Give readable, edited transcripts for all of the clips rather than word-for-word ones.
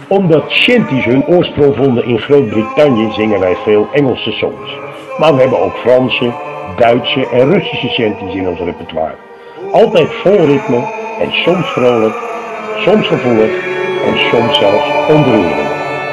Omdat shanties hun oorsprong vonden in Groot-Brittannië zingen wij veel Engelse songs. Maar we hebben ook Franse, Duitse en Russische shanties in ons repertoire. Altijd vol ritme en soms vrolijk, soms gevoelig en soms zelfs ontroerend.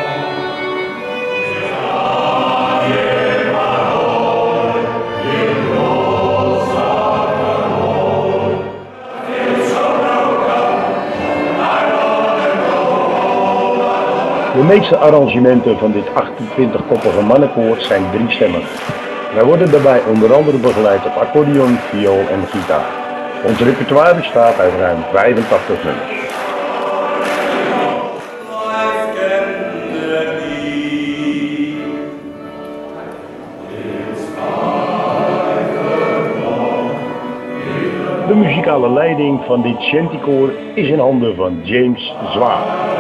De meeste arrangementen van dit 28-koppige mannenkoor zijn driestemmig. Wij worden daarbij onder andere begeleid op accordeon, viool en gitaar. Ons repertoire bestaat uit ruim 85 nummers. De muzikale leiding van dit shantykoor is in handen van James Zwaar.